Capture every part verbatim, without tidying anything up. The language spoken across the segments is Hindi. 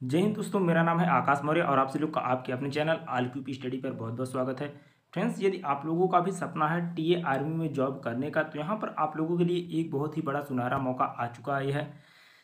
जय हिंद दोस्तों, मेरा नाम है आकाश मौर्य और आप सभी लोग का आपके अपने चैनल आल क्यूपी स्टडी पर बहुत बहुत स्वागत है। फ्रेंड्स, यदि आप लोगों का भी सपना है टीए आर्मी में जॉब करने का, तो यहाँ पर आप लोगों के लिए एक बहुत ही बड़ा सुनहरा मौका आ चुका है। यह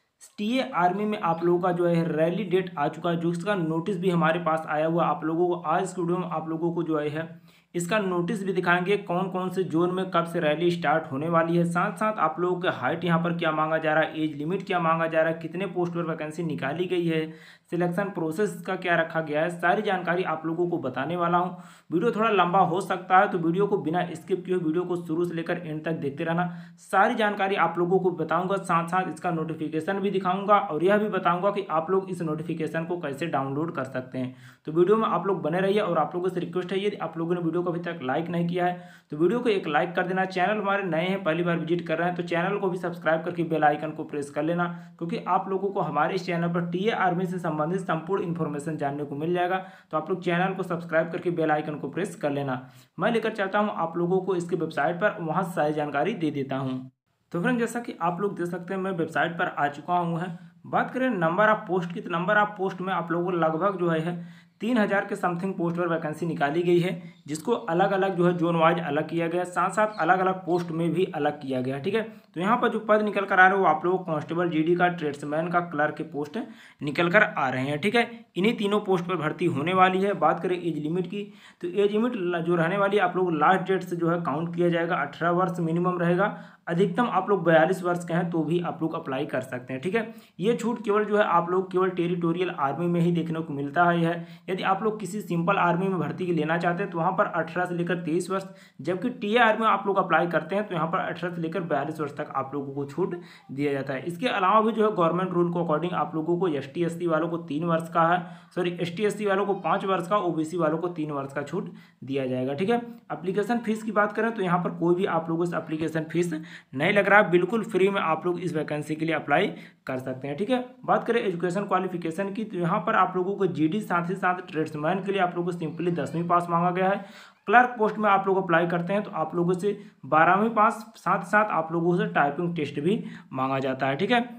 टीए आर्मी में आप लोगों का जो है रैली डेट आ चुका है, जो इसका नोटिस भी हमारे पास आया हुआ। आप लोगों को आज इस वीडियो में आप लोगों को जो है इसका नोटिस भी दिखाएंगे, कौन कौन से जोन में कब से रैली स्टार्ट होने वाली है। साथ साथ आप लोगों के हाइट यहाँ पर क्या मांगा जा रहा है, एज लिमिट क्या मांगा जा रहा है, कितने पोस्ट पर वैकेंसी निकाली गई है, सिलेक्शन प्रोसेस का क्या रखा गया है, सारी जानकारी आप लोगों को बताने वाला हूँ। वीडियो थोड़ा लंबा हो सकता है, तो वीडियो को बिना स्किप किए वीडियो को शुरू से लेकर एंड तक देखते रहना। सारी जानकारी आप लोगों को बताऊंगा, साथ साथ इसका नोटिफिकेशन भी दिखाऊंगा और यह भी बताऊंगा कि आप लोग इस नोटिफिकेशन को कैसे डाउनलोड कर सकते हैं। तो वीडियो में आप लोग बने रहिए और आप लोगों से रिक्वेस्ट है, यदि आप लोगों ने वीडियो को अभी तक लाइक नहीं किया है तो वीडियो को एक लाइक कर देना। चैनल हमारे नए हैं, पहली बार विजिट कर रहे हैं, तो चैनल को भी सब्सक्राइब करके बेल आइकन को प्रेस कर लेना, क्योंकि आप लोगों को हमारे इस चैनल पर टीए आर्मी से संबंधित संपूर्ण इन्फॉर्मेशन जानने को मिल जाएगा। तो आप लोग चैनल को सब्सक्राइब करके बेल आइकन को प्रेस कर लेना। मैं लेकर चलता हूँ आप लोगों को इसके वेबसाइट पर, वहाँ सारी जानकारी दे देता हूँ। तो फ्रेंड, जैसा कि आप लोग देख सकते हैं मैं वेबसाइट पर आ चुका हूँ। है बात करें नंबर ऑफ पोस्ट की, तो नंबर ऑफ पोस्ट में आप लोगों को लगभग जो है तीन हज़ार के समथिंग पोस्ट पर वैकेंसी निकाली गई है, जिसको अलग अलग जो है जोन वाइज अलग किया गया है, साथ साथ अलग अलग पोस्ट में भी अलग किया गया है। ठीक है, तो यहाँ पर जो पद निकल कर आ रहे हैं वो आप लोगों को कांस्टेबल, जीडी का, ट्रेड्समैन का, क्लर्क के पोस्ट निकल कर आ रहे हैं। ठीक है, इन्हीं तीनों पोस्ट पर भर्ती होने वाली है। बात करें एज लिमिट की, तो एज लिमिट जो रहने वाली है आप लोग लास्ट डेट से जो है काउंट किया जाएगा। अठारह वर्ष मिनिमम रहेगा, अधिकतम आप लोग बयालीस वर्ष के हैं तो भी आप लोग अप्लाई कर सकते हैं। ठीक है, ये छूट केवल जो है आप लोग केवल टेरिटोरियल आर्मी में ही देखने को मिलता है। यह यदि आप लोग किसी सिंपल आर्मी में भर्ती लेना चाहते हैं तो वहाँ पर अठारह से लेकर तेईस वर्ष, जबकि टीए आर्मी में आप लोग अप्लाई करते हैं तो यहाँ पर अठारह से लेकर बयालीस वर्ष तक आप लोगों को छूट दिया जाता है। इसके अलावा भी जो है गवर्नमेंट रूल को अकॉर्डिंग आप लोगों को एस टी एस सी वालों को तीन वर्ष का है, sorry S T S C वालों को पाँच वर्ष का, ओबीसी वालों को तीन वर्ष का छूट दिया जाएगा। ठीक है, एप्लीकेशन फीस की बात करें तो यहाँ पर कोई भी आप लोगों से एप्लीकेशन फीस नहीं लग रहा है, बिल्कुल फ्री में आप लोग इस वैकेंसी के लिए अप्लाई कर सकते हैं। ठीक है, बात करें एजुकेशन क्वालिफिकेशन की, तो यहाँ पर आप लोगों को जीडी, साथ ही साथ ट्रेड्समैन के लिए आप लोगों को सिंपली दसवीं पास मांगा गया है। क्लर्क पोस्ट में आप लोग अप्लाई करते हैं तो आप लोगों से बारहवीं पास, साथ साथ आप लोगों से टाइपिंग टेस्ट भी मांगा जाता है। ठीक है,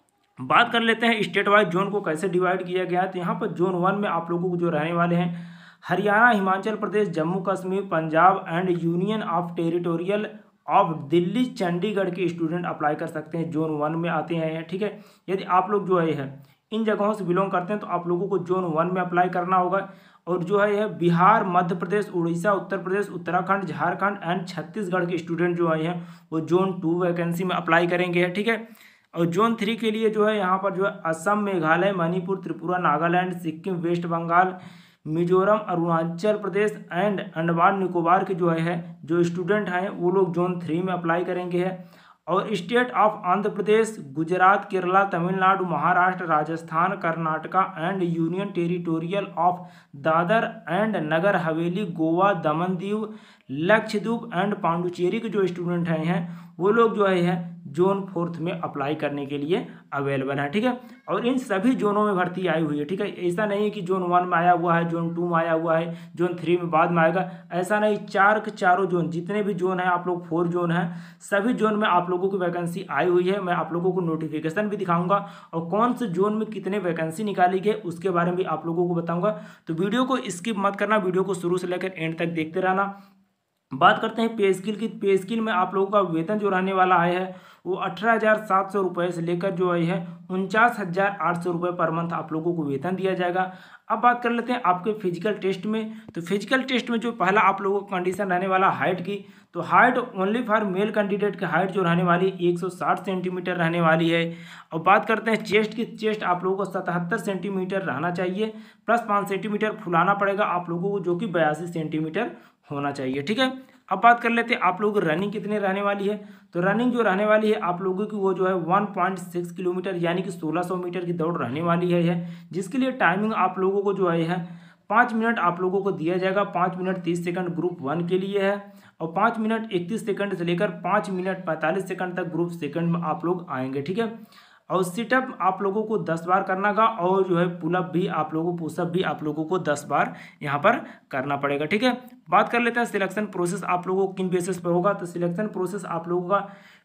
बात कर लेते हैं स्टेट वाइज जोन को कैसे डिवाइड किया गया है। तो यहाँ पर जोन वन में आप लोगों को जो रहने वाले हैं Haryana, Himachal Pradesh, Jammu Kashmir, Punjab and union of territorial of Delhi, Chandigarh के स्टूडेंट अप्लाई कर सकते हैं, जोन वन में आते हैं। ठीक है, यदि आप लोग जो है इन जगहों से बिलोंग करते हैं तो आप लोगों को जोन वन में अप्लाई करना होगा। और जो है यह बिहार, मध्य प्रदेश, उड़ीसा, उत्तर प्रदेश, उत्तराखंड, झारखंड एंड छत्तीसगढ़ के स्टूडेंट जो आए हैं वो जोन टू वैकेंसी में अप्लाई करेंगे। ठीक है, और जोन थ्री के लिए जो है यहाँ पर जो है असम, मेघालय, मणिपुर, त्रिपुरा, नागालैंड, सिक्किम, वेस्ट बंगाल, मिजोरम, अरुणाचल प्रदेश एंड अंडमान निकोबार के जो है जो स्टूडेंट हैं वो लोग जोन थ्री में अप्लाई करेंगे है। और state of Andhra Pradesh, Gujarat, Kerala, Tamil Nadu, Maharashtra, Rajasthan, Karnataka and union territorial of Dadra and Nagar Haveli, Goa, Daman Diu, Lakshadweep and Pondicherry के जो स्टूडेंट हैं वो लोग जो है जोन फोर्थ में अप्लाई करने के लिए अवेलेबल है। ठीक है, और इन सभी जोनों में भर्ती आई हुई है। ठीक है, ऐसा नहीं कि जोन वन में आया हुआ है, जोन टू में आया हुआ है, जोन थ्री में बाद में आएगा, ऐसा नहीं। चार के चारों जोन, जितने भी जोन हैं आप लोग, फोर जोन हैं, सभी जोन में आप लोगों की वैकेंसी आई हुई है। मैं आप लोगों को नोटिफिकेशन भी दिखाऊंगा और कौन से जोन में कितने वैकेंसी निकाली गई उसके बारे में भी आप लोगों को बताऊंगा। तो वीडियो को स्किप मत करना, वीडियो को शुरू से लेकर एंड तक देखते रहना। बात करते हैं पे स्किल की। पे स्किल में आप लोगों का वेतन जो रहने वाला है वो अठारह हज़ार सात सौ रुपये से लेकर जो है उनचास हज़ार आठ सौ रुपये पर मंथ आप लोगों को वेतन दिया जाएगा। अब बात कर लेते हैं आपके फिजिकल टेस्ट में। तो फिजिकल टेस्ट में जो पहला आप लोगों का कंडीशन रहने वाला हाइट की, तो height only for male candidate की हाइट जो रहने वाली एक सौ साठ सेंटीमीटर रहने वाली है। और बात करते हैं चेस्ट की, चेस्ट आप लोगों को सतहत्तर सेंटीमीटर रहना चाहिए, प्लस पाँच सेंटीमीटर फुलाना पड़ेगा आप लोगों को, जो कि बयासी सेंटीमीटर होना चाहिए। ठीक है, अब बात कर लेते हैं आप लोगों की रनिंग कितनी रहने वाली है। तो रनिंग जो रहने वाली है आप लोगों की वो जो है वन पॉइंट सिक्स किलोमीटर यानी कि सोलह सौ मीटर की दौड़ रहने वाली है, जिसके लिए टाइमिंग आप लोगों को जो है पाँच मिनट आप लोगों को दिया जाएगा। पाँच मिनट तीस सेकंड ग्रुप वन के लिए है और पाँच मिनट इकतीस सेकंड से लेकर पाँच मिनट पैंतालीस सेकंड तक ग्रुप सेकंड में आप लोग आएंगे। ठीक है, और सिटअप आप लोगों को दस बार करना का, और जो है पुलअप भी आप लोगों को, पुशअप भी आप लोगों को दस बार यहाँ पर करना पड़ेगा। ठीक है, बात कर लेते हैं सिलेक्शन प्रोसेस आप लोगों को किन बेसिस पर होगा। तो सिलेक्शन प्रोसेस आप लोगों का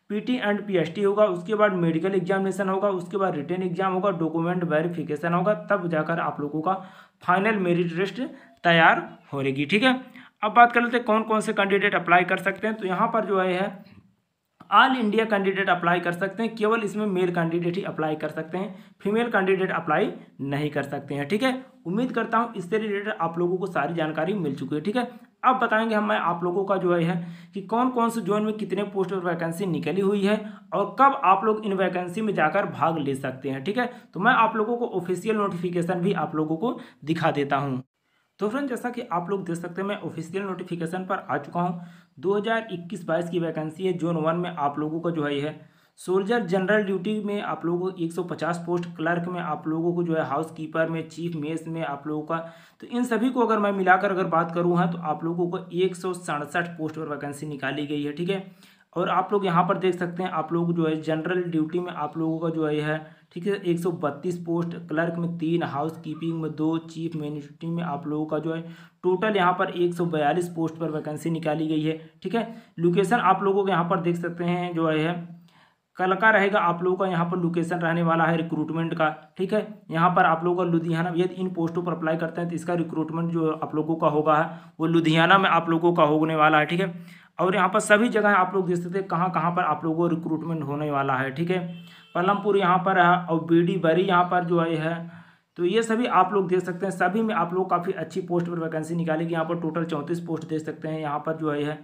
पीटी एंड पीएचटी होगा, उसके बाद मेडिकल एग्जामिनेशन होगा, उसके बाद रिटन एग्जाम होगा, डॉक्यूमेंट वेरिफिकेशन होगा, तब जाकर आप लोगों का फाइनल मेरिट लिस्ट तैयार होगी। ठीक है, अब बात कर लेते हैं कौन कौन से कैंडिडेट अप्लाई कर सकते हैं। तो यहाँ पर जो है ऑल इंडिया कैंडिडेट अप्लाई कर सकते हैं, केवल इसमें मेल कैंडिडेट ही अप्लाई कर सकते हैं, फीमेल कैंडिडेट अप्लाई नहीं कर सकते हैं। ठीक है, उम्मीद करता हूं इससे रिलेटेड आप लोगों को सारी जानकारी मिल चुकी है। ठीक है, अब बताएंगे हम मैं आप लोगों का जो है कि कौन कौन से जोन में कितने पोस्ट और वैकेंसी निकली हुई है और कब आप लोग इन वैकेंसी में जाकर भाग ले सकते हैं। ठीक है, तो मैं आप लोगों को ऑफिशियल नोटिफिकेशन भी आप लोगों को दिखा देता हूँ। तो फ्रेंड, जैसा कि आप लोग देख सकते हैं मैं ऑफिशियल नोटिफिकेशन पर आ चुका हूं। दो हज़ार इक्कीस बाईस की वैकेंसी है। जोन वन में आप लोगों का जो है है सोल्जर जनरल ड्यूटी में आप लोगों को एक सौ पचास पोस्ट, क्लर्क में आप लोगों को जो है हाउस कीपर में, चीफ मेस में आप लोगों का, तो इन सभी को अगर मैं मिलाकर अगर बात करूँ हाँ तो आप लोगों को एक सौ सड़सठ पोस्ट पर वैकेंसी निकाली गई है। ठीक है, और आप लोग यहाँ पर देख सकते हैं आप लोग जो है जनरल ड्यूटी में आप लोगों का जो है ठीक है एक सौ बत्तीस पोस्ट, क्लर्क में तीन, हाउस कीपिंग में दो, चीफ मिनिस्ट्री में आप लोगों का जो है टोटल यहाँ पर एक सौ बयालीस पोस्ट पर वैकेंसी निकाली गई है। ठीक है, लोकेशन आप लोगों को यहाँ पर देख सकते हैं जो है कल का रहेगा आप लोगों का यहाँ पर लोकेशन रहने वाला है रिक्रूटमेंट का। ठीक है, यहाँ पर आप लोगों का लुधियाना, यदि इन पोस्टों पर अप्लाई करते हैं तो इसका रिक्रूटमेंट जो आप लोगों का होगा है वो लुधियाना में आप लोगों का होने वाला है। ठीक है, और यहाँ पर सभी जगह आप लोग देख सकते हैं कहाँ कहाँ पर आप लोगों को रिक्रूटमेंट होने वाला है। ठीक है, पलमपुर यहाँ पर है और बीडी बरी यहाँ पर जो है, तो ये सभी आप लोग देख सकते हैं। सभी में आप लोग काफ़ी अच्छी पोस्ट पर वैकेंसी निकालेगी। यहाँ पर टोटल चौंतीस पोस्ट देख सकते हैं। यहाँ पर जो है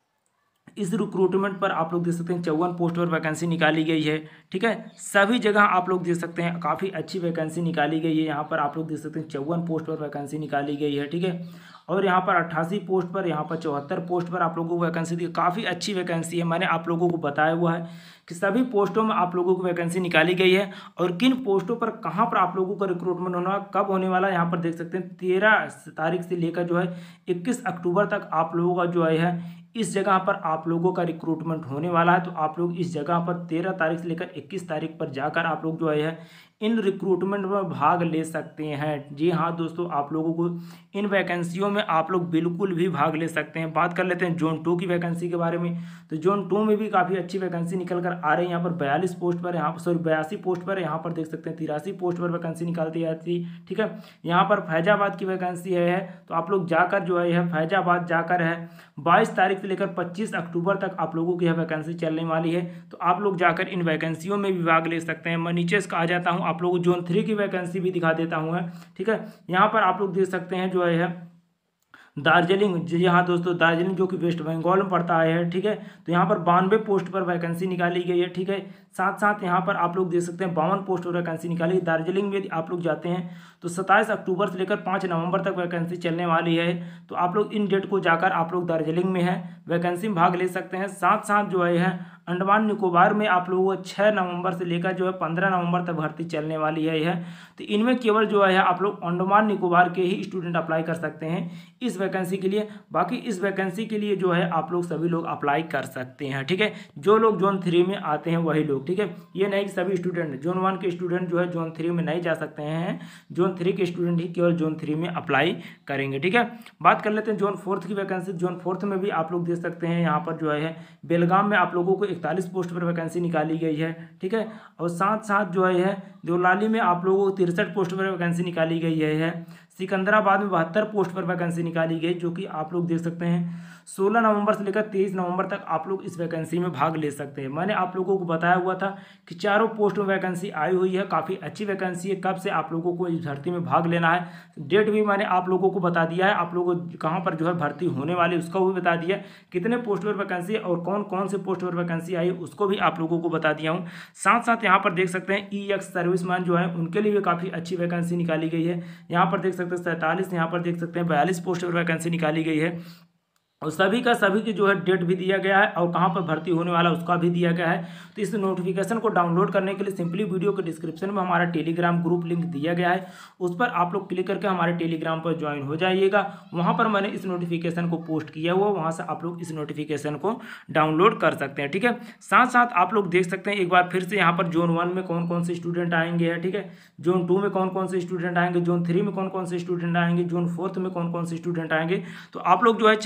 इस रिक्रूटमेंट पर आप लोग देख सकते हैं चौवन पोस्ट पर वैकेंसी निकाली गई है। ठीक है, सभी जगह आप लोग देख सकते हैं काफ़ी अच्छी वैकेंसी निकाली गई है। यहाँ पर आप लोग देख सकते हैं चौवन पोस्ट पर वैकेंसी निकाली गई है। ठीक है, और यहाँ पर अट्ठासी पोस्ट पर, यहाँ पर चौहत्तर पोस्ट पर आप लोगों को वैकेंसी दी। काफ़ी अच्छी वैकेंसी है, मैंने आप लोगों को बताया हुआ है कि सभी पोस्टों में आप लोगों को वैकेंसी निकाली गई है और किन पोस्टों पर कहाँ पर आप लोगों का रिक्रूटमेंट होना कब होने वाला है। यहाँ पर देख सकते हैं तेरह तारीख से लेकर जो है इक्कीस अक्टूबर तक आप लोगों का जो है इस जगह पर आप लोगों का रिक्रूटमेंट होने वाला है। तो आप लोग इस जगह पर तेरह तारीख से लेकर इक्कीस तारीख पर जाकर आप लोग जो है इन रिक्रूटमेंट में भाग ले सकते हैं। जी हाँ दोस्तों, आप लोगों को इन वैकेंसियों में आप लोग बिल्कुल भी भाग ले सकते हैं। बात कर लेते हैं जोन टू की वैकेंसी के बारे में। तो जोन टू में भी काफ़ी अच्छी वैकेंसी निकल कर आ रही है। यहाँ पर बयालीस पोस्ट पर, यहाँ पर सॉरी बयासी पोस्ट पर, यहाँ पर देख सकते हैं तिरासी पोस्ट पर वैकेंसी निकालती जाती है। ठीक है, यहाँ पर फैजाबाद की वैकेंसी है, तो आप लोग जाकर जो है फैजाबाद जाकर है बाईस तारीख से लेकर पच्चीस अक्टूबर तक आप लोगों की यह वैकेंसी चलने वाली है। तो आप लोग जाकर इन वैकेंसियों में भी भाग ले सकते हैं। मैं नीचे इसका आ जाता हूँ, आप लोगों को जोन थ्री की वैकेंसी भी दिखा देता हूँ। ठीक है, यहाँ पर आप लोग देख सकते हैं जो है दार्जिलिंग, जी हाँ दोस्तों, दार्जिलिंग जो कि वेस्ट बंगाल में पड़ता है। ठीक है, तो यहाँ पर बानवे पोस्ट पर वैकेंसी निकाली गई है। ठीक है, साथ साथ यहाँ पर आप लोग देख सकते हैं बावन पोस्ट पर वैकेंसी निकाली है। दार्जिलिंग में यदि आप लोग जाते हैं तो सत्ताईस अक्टूबर से लेकर पाँच नवंबर तक वैकेंसी चलने वाली है। तो आप लोग इन डेट को जाकर आप लोग दार्जिलिंग में है वैकेंसी में भाग ले सकते हैं। साथ साथ जो है अंडमान निकोबार में आप लोगों को छः नवंबर से लेकर जो है पंद्रह नवंबर तक भर्ती चलने वाली है यह। तो इनमें केवल जो है आप लोग अंडमान निकोबार के ही स्टूडेंट अप्लाई कर सकते हैं इस वैकेंसी के लिए। बाकी इस वैकेंसी के लिए जो है आप लोग सभी लोग अप्लाई कर सकते हैं। ठीक है, जो लोग जोन थ्री में आते हैं वही लोग। ठीक है, ये नहीं कि सभी स्टूडेंट, जोन वन के स्टूडेंट जो है जोन थ्री में नहीं जा सकते हैं, जोन थ्री के स्टूडेंट ही केवल जोन थ्री में अप्लाई करेंगे। ठीक है, बात कर लेते हैं जोन फोर्थ की वैकेंसी। जोन फोर्थ में भी आप लोग देख सकते हैं यहाँ पर जो है बेलगाम में आप लोगों को इकतालीस पोस्ट पर वैकेंसी निकाली गई है। ठीक है, और साथ साथ जो है देवलाली में आप लोगों को तिरसठ पोस्ट पर वैकेंसी निकाली गई है। सिकंदराबाद में बहत्तर पोस्ट पर वैकेंसी निकाली गई, जो कि आप लोग देख सकते हैं सोलह नवंबर से लेकर तेईस नवंबर तक आप लोग इस वैकेंसी में भाग ले सकते हैं। मैंने आप लोगों को बताया हुआ था कि चारों पोस्ट में वैकेंसी आई हुई है, काफ़ी अच्छी वैकेंसी है। कब से आप लोगों को इस भर्ती में भाग लेना है, डेट भी मैंने आप लोगों को बता दिया है। आप लोगों को कहाँ पर जो है भर्ती होने वाली उसका भी बता दिया, कितने पोस्ट पर वैकेंसी है और कौन कौन से पोस्ट पर वैकेंसी आई उसको भी आप लोगों को बता दिया हूँ। साथ साथ यहाँ पर देख सकते हैं ई एक्स सर्विसमैन जो है उनके लिए भी काफ़ी अच्छी वैकेंसी निकाली गई है। यहाँ पर देख सकते हैं सैंतालीस, यहाँ पर देख सकते हैं बयालीस पोस्ट पर वैकेंसी निकाली गई है और सभी का सभी की जो है डेट भी दिया गया है और कहाँ पर भर्ती होने वाला उसका भी दिया गया है। तो इस नोटिफिकेशन को डाउनलोड करने के लिए सिंपली वीडियो के डिस्क्रिप्शन में हमारा टेलीग्राम ग्रुप लिंक दिया गया है, उस पर आप लोग क्लिक करके हमारे टेलीग्राम पर ज्वाइन हो जाइएगा। वहाँ पर मैंने इस नोटिफिकेशन को पोस्ट किया हुआ, वहाँ से आप लोग इस नोटिफिकेशन को डाउनलोड कर सकते हैं। ठीक है, साथ साथ आप लोग देख सकते हैं एक बार फिर से यहाँ पर जोन वन में कौन कौन से स्टूडेंट आएंगे है। ठीक है, जोन टू में कौन कौन से स्टूडेंट आएंगे, जोन थ्री में कौन कौन से स्टूडेंट आएंगे, जोन फोर्थ में कौन कौन से स्टूडेंट आएंगे। तो आप लोग जो है चाहे तो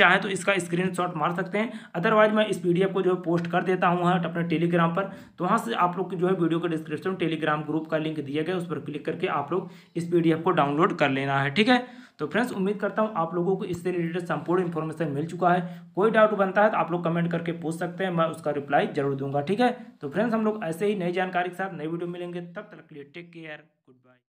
इसका स्क्रीनशॉट मार सकते हैं। अदरवाइज मैं इस पीडीएफ को जो है पोस्ट कर देता हूँ वहाँ अपने टेलीग्राम पर, तो वहाँ से आप लोग की जो है वीडियो के डिस्क्रिप्शन में टेलीग्राम ग्रुप का लिंक दिया गया, उस पर क्लिक करके आप लोग इस पीडीएफ को डाउनलोड कर लेना है। ठीक है, तो फ्रेंड्स उम्मीद करता हूँ आप लोगों को इससे रिलेटेड संपूर्ण इन्फॉर्मेशन मिल चुका है। कोई डाउट बनता है तो आप लोग कमेंट करके पूछ सकते हैं, मैं उसका रिप्लाई जरूर दूंगा। ठीक है, तो फ्रेंड्स हम लोग ऐसे ही नई जानकारी के साथ नई वीडियो मिलेंगे, तब तक के लिए टेक केयर, गुड बाय।